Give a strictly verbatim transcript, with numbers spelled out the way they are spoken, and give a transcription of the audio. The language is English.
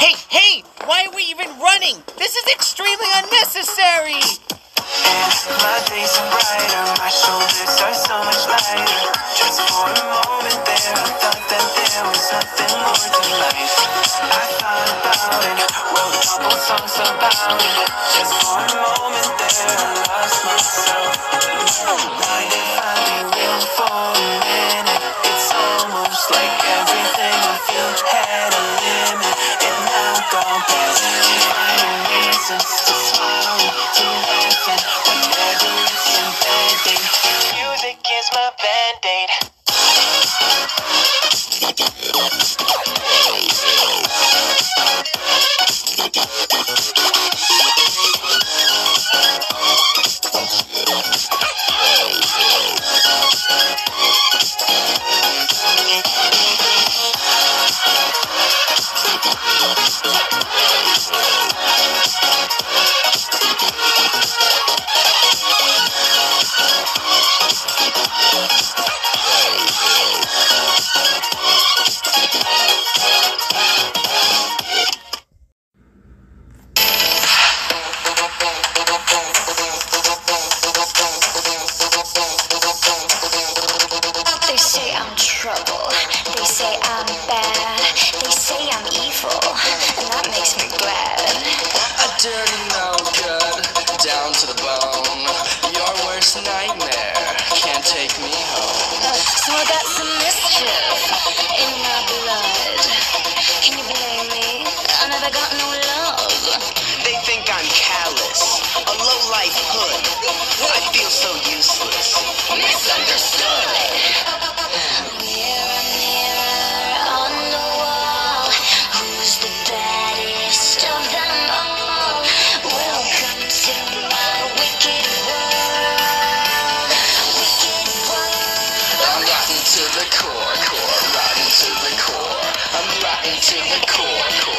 Hey, hey! Why are we even running? This is extremely unnecessary! My days are brighter, my shoulders are so much lighter. Just for a moment there, I thought that there was nothing more to life. I thought about it, wrote a couple songs about it. Just for a moment there, I lost myself. Mind if I be real for a minute? It's almost like everything I feel had a limit, and now gone past. Finding reasons to smile, to laugh, and whenever it's a bad day, music is my band-aid. They say I'm trouble, they say I'm bad, they say I'm evil, and that makes me glad. A dirty no good, down to the bone. Your worst nightmare can't take me home. So I got some mischief in my blood. Can you blame me? I never got no love. They think I'm callous, a low-life hood. I feel so useless. Misunderstood. Mirror, mirror on the wall, who's the baddest of them all? Welcome to my wicked world, wicked world. I'm rotten to the core, core, rotten to the core. I'm rotten to the core, core.